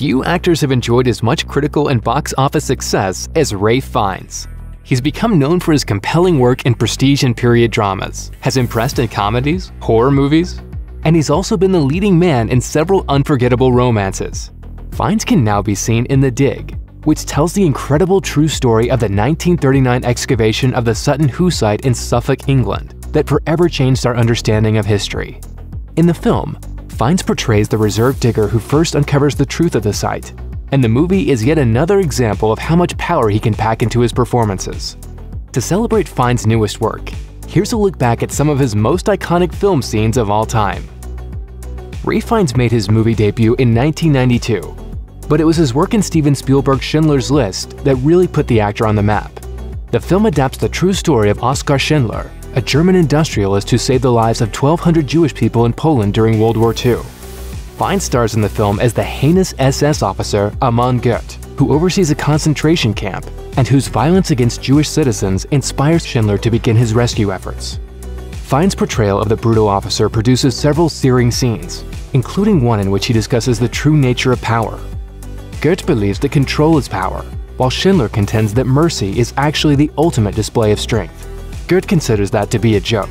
Few actors have enjoyed as much critical and box office success as Ralph Fiennes. He's become known for his compelling work in prestige and period dramas, has impressed in comedies, horror movies, and he's also been the leading man in several unforgettable romances. Fiennes can now be seen in The Dig, which tells the incredible true story of the 1939 excavation of the Sutton Hoo site in Suffolk, England, that forever changed our understanding of history. In the film, Fiennes portrays the reserve digger who first uncovers the truth of the site, and the movie is yet another example of how much power he can pack into his performances. To celebrate Fiennes' newest work, here's a look back at some of his most iconic film scenes of all time. Ralph Fiennes made his movie debut in 1992, but it was his work in Steven Spielberg's Schindler's List that really put the actor on the map. The film adapts the true story of Oskar Schindler, a German industrialist who saved the lives of 1,200 Jewish people in Poland during World War II. Fiennes stars in the film as the heinous SS officer Amon Goth, who oversees a concentration camp and whose violence against Jewish citizens inspires Schindler to begin his rescue efforts. Fiennes' portrayal of the brutal officer produces several searing scenes, including one in which he discusses the true nature of power. Goth believes that control is power, while Schindler contends that mercy is actually the ultimate display of strength. Goth considers that to be a joke.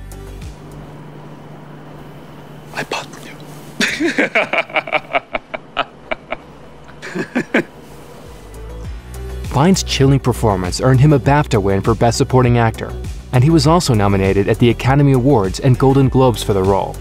I pardon you. Fiennes' chilling performance earned him a BAFTA win for Best Supporting Actor, and he was also nominated at the Academy Awards and Golden Globes for the role.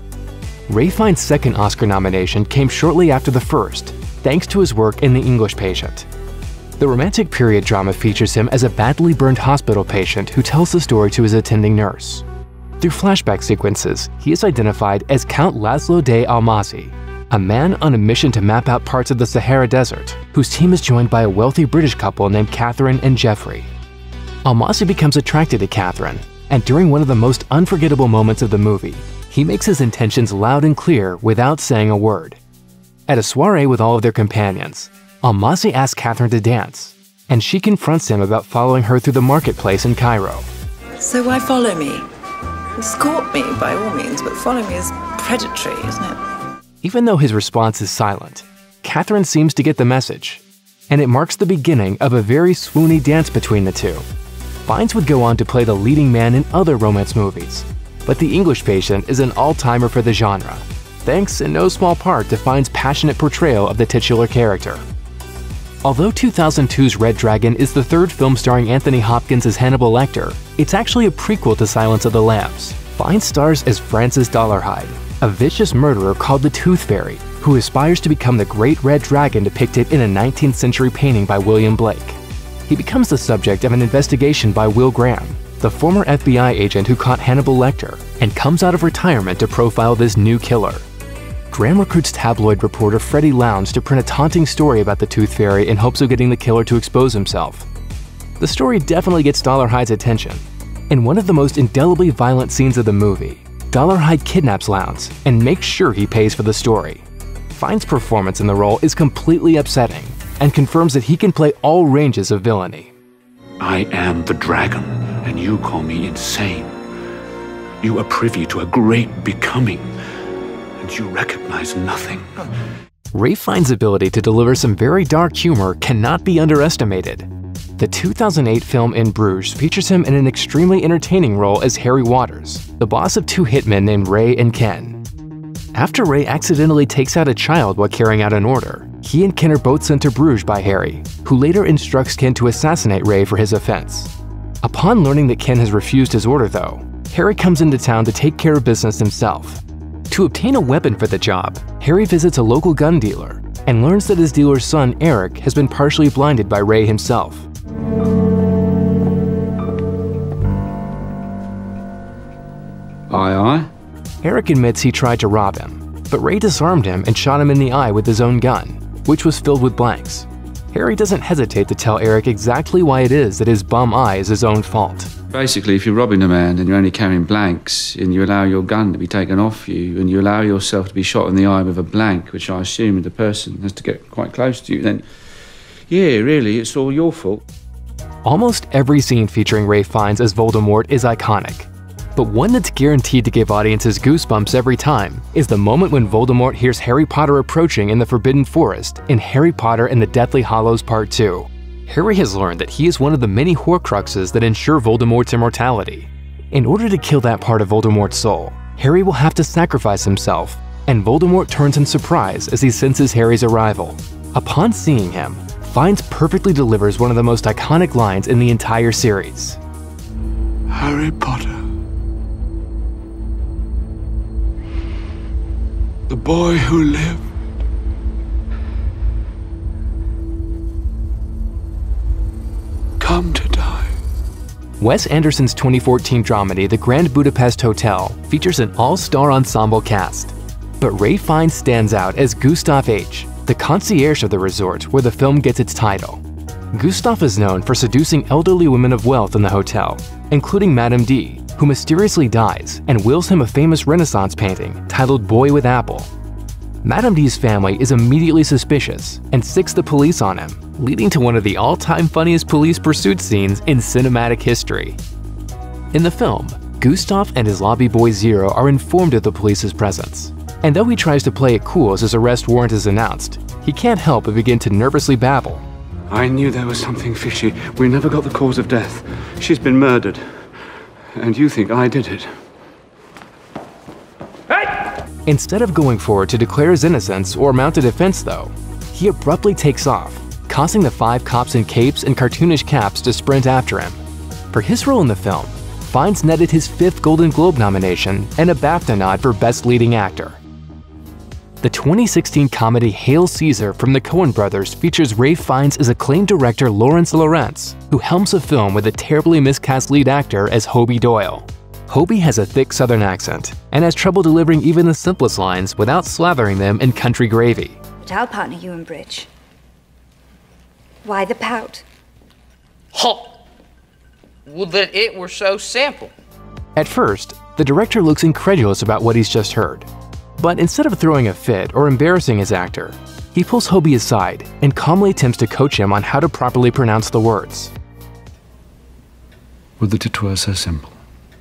Ralph Fiennes' second Oscar nomination came shortly after the first, thanks to his work in The English Patient. The romantic period drama features him as a badly burned hospital patient who tells the story to his attending nurse. Through flashback sequences, he is identified as Count Laszlo de Almazy, a man on a mission to map out parts of the Sahara Desert, whose team is joined by a wealthy British couple named Catherine and Geoffrey. Almazy becomes attracted to Catherine, and during one of the most unforgettable moments of the movie, he makes his intentions loud and clear without saying a word. At a soiree with all of their companions, Almazy asks Catherine to dance, and she confronts him about following her through the marketplace in Cairo. So why follow me? Escort me by all means, but follow me is predatory, isn't it? Even though his response is silent, Catherine seems to get the message, and it marks the beginning of a very swoony dance between the two. Fiennes would go on to play the leading man in other romance movies, but The English Patient is an all-timer for the genre, thanks in no small part to Fiennes' passionate portrayal of the titular character. Although 2002's Red Dragon is the third film starring Anthony Hopkins as Hannibal Lecter, it's actually a prequel to Silence of the Lambs. Fiennes stars as Francis Dollarhide, a vicious murderer called the Tooth Fairy, who aspires to become the Great Red Dragon depicted in a 19th century painting by William Blake. He becomes the subject of an investigation by Will Graham, the former FBI agent who caught Hannibal Lecter, and comes out of retirement to profile this new killer. Graham recruits tabloid reporter Freddie Lowndes to print a taunting story about the Tooth Fairy in hopes of getting the killer to expose himself. The story definitely gets Dollarhide's attention. In one of the most indelibly violent scenes of the movie, Dollarhide kidnaps Lowndes and makes sure he pays for the story. Fiennes' performance in the role is completely upsetting and confirms that he can play all ranges of villainy. I am the dragon, and you call me insane. You are privy to a great becoming, and you recognize nothing. Ralph Fiennes' ability to deliver some very dark humor cannot be underestimated. The 2008 film In Bruges features him in an extremely entertaining role as Harry Waters, the boss of two hitmen named Ray and Ken. After Ray accidentally takes out a child while carrying out an order, he and Ken are both sent to Bruges by Harry, who later instructs Ken to assassinate Ray for his offense. Upon learning that Ken has refused his order though, Harry comes into town to take care of business himself. To obtain a weapon for the job, Harry visits a local gun dealer and learns that his dealer's son, Eric, has been partially blinded by Ray himself. Aye, aye. Eric admits he tried to rob him, but Ray disarmed him and shot him in the eye with his own gun, which was filled with blanks. Harry doesn't hesitate to tell Eric exactly why it is that his bum eye is his own fault. Basically, if you're robbing a man and you're only carrying blanks and you allow your gun to be taken off you and you allow yourself to be shot in the eye with a blank, which I assume the person has to get quite close to you, then yeah, really, it's all your fault. Almost every scene featuring Ralph Fiennes as Voldemort is iconic. But one that's guaranteed to give audiences goosebumps every time is the moment when Voldemort hears Harry Potter approaching in the Forbidden Forest in Harry Potter and the Deathly Hallows Part 2. Harry has learned that he is one of the many Horcruxes that ensure Voldemort's immortality. In order to kill that part of Voldemort's soul, Harry will have to sacrifice himself, and Voldemort turns in surprise as he senses Harry's arrival. Upon seeing him, Fiennes perfectly delivers one of the most iconic lines in the entire series. Harry Potter. The boy who lived. Come to die. Wes Anderson's 2014 dramedy The Grand Budapest Hotel features an all-star ensemble cast. But Ralph Fiennes stands out as Gustav H., the concierge of the resort where the film gets its title. Gustav is known for seducing elderly women of wealth in the hotel, including Madame D, who mysteriously dies and wills him a famous Renaissance painting titled Boy with Apple. Madame D's family is immediately suspicious and sicks the police on him, leading to one of the all-time funniest police pursuit scenes in cinematic history. In the film, Gustav and his lobby boy Zero are informed of the police's presence, and though he tries to play it cool as his arrest warrant is announced, he can't help but begin to nervously babble. I knew there was something fishy. We never got the cause of death. She's been murdered. And you think I did it. Instead of going forward to declare his innocence or mount a defense though, he abruptly takes off, causing the 5 cops in capes and cartoonish caps to sprint after him. For his role in the film, Fiennes netted his 5th Golden Globe nomination and a BAFTA nod for Best Leading Actor. The 2016 comedy Hail Caesar from the Coen brothers features Ralph Fiennes as acclaimed director Lawrence Lawrence, who helms a film with a terribly miscast lead actor as Hobie Doyle. Hobie has a thick southern accent and has trouble delivering even the simplest lines without slathering them in country gravy. But I'll partner you in bridge. Why the pout? Halt! Would that it were so simple. At first, the director looks incredulous about what he's just heard. But instead of throwing a fit or embarrassing his actor, he pulls Hobie aside and calmly attempts to coach him on how to properly pronounce the words. Would that it were so simple.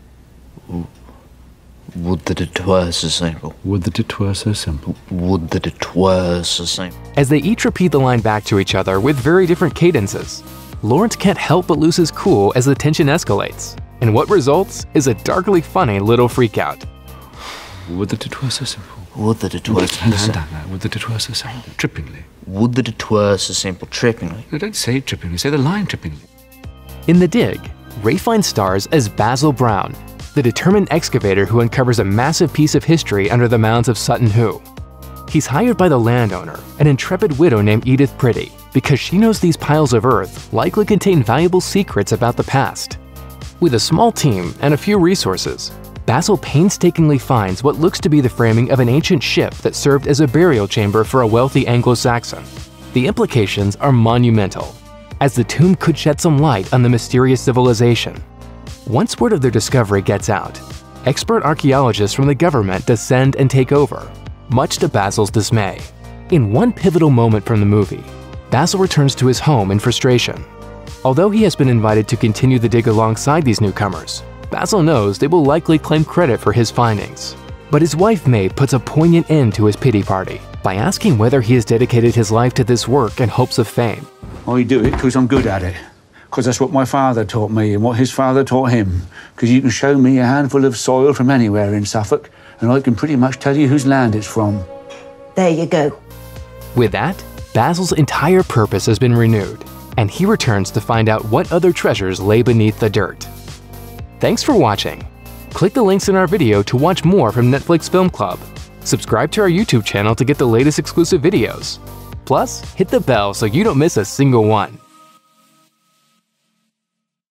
Would that it were so simple. Would that it were so simple. Would that it were so simple. As they each repeat the line back to each other with very different cadences, Lawrence can't help but lose his cool as the tension escalates, and what results is a darkly funny little freakout. Would that it were so simple. Would that it were so simple. Would that it were so simple. Trippingly. Would that it were so simple. Trippingly. No, don't say trippingly. Say the line trippingly. In The Dig, Ralph Fiennes stars as Basil Brown, the determined excavator who uncovers a massive piece of history under the mounds of Sutton Hoo. He's hired by the landowner, an intrepid widow named Edith Pretty, because she knows these piles of earth likely contain valuable secrets about the past. With a small team and a few resources, Basil painstakingly finds what looks to be the framing of an ancient ship that served as a burial chamber for a wealthy Anglo-Saxon. The implications are monumental, as the tomb could shed some light on the mysterious civilization. Once word of their discovery gets out, expert archaeologists from the government descend and take over, much to Basil's dismay. In one pivotal moment from the movie, Basil returns to his home in frustration. Although he has been invited to continue the dig alongside these newcomers, Basil knows they will likely claim credit for his findings. But his wife May puts a poignant end to his pity party by asking whether he has dedicated his life to this work in hopes of fame. I do it because I'm good at it. Because that's what my father taught me and what his father taught him. Because you can show me a handful of soil from anywhere in Suffolk, and I can pretty much tell you whose land it's from. There you go. With that, Basil's entire purpose has been renewed, and he returns to find out what other treasures lay beneath the dirt. Thanks for watching. Click the links in our video to watch more from Netflix Film Club. Subscribe to our YouTube channel to get the latest exclusive videos. Plus, hit the bell so you don't miss a single one.